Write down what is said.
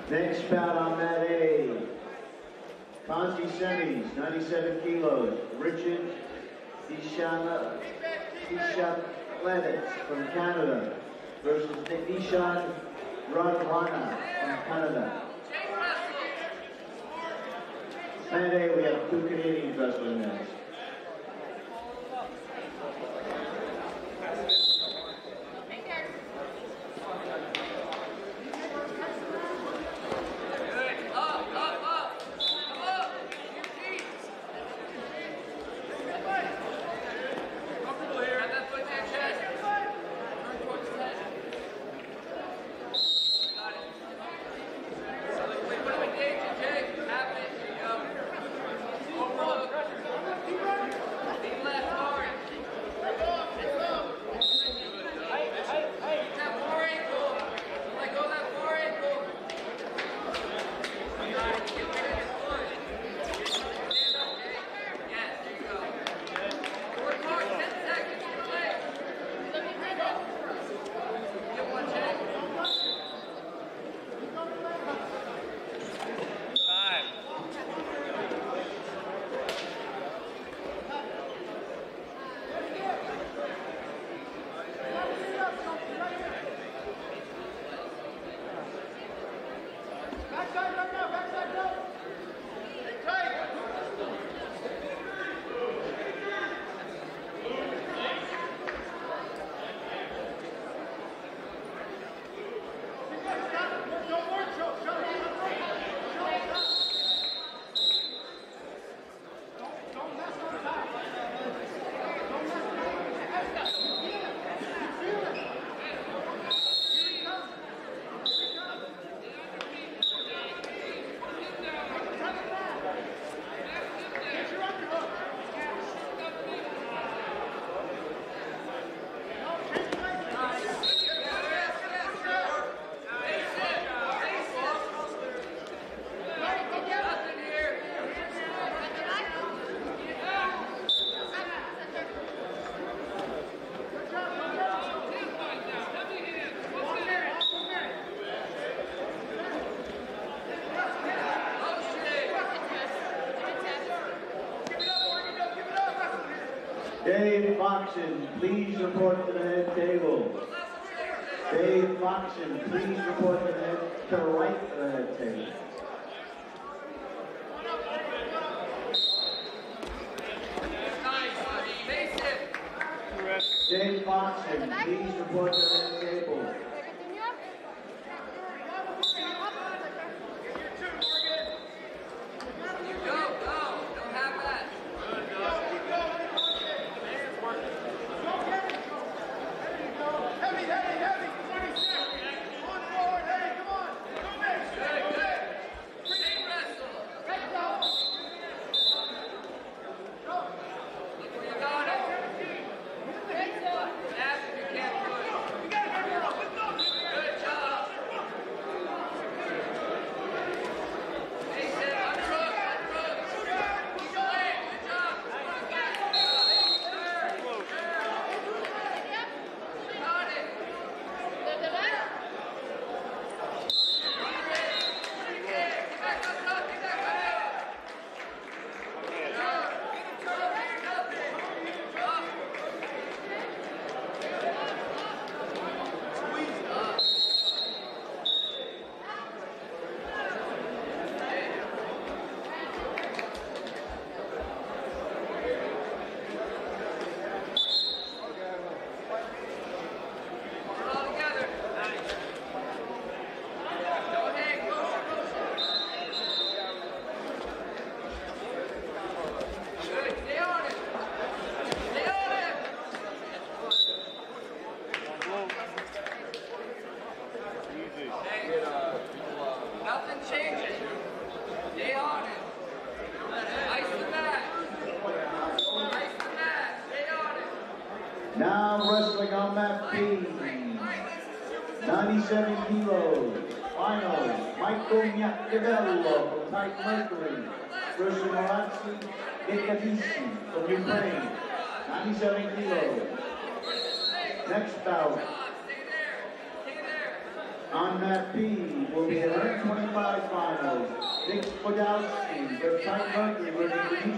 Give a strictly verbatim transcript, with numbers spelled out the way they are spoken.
Next bout on mat A, Conti semis, ninety-seven kilos, Richard Ishapletic from Canada versus Nishan Radhana from Canada. Mat A, we have two Canadians wrestling next. Dave Foxon, please report to the head table. Dave Foxon, please report to the head, to the right of the head table. Dave Foxon, please report to the head table. Now wrestling on mat B, ninety-seven kilos, finals, Michael Yakivello from Tight Mercury versus Morancy Gekavisi from Ukraine, ninety-seven kilos. Next bout, On mat B will be the one twenty-five finals. Nick Podolsky versus Mike Mercury versus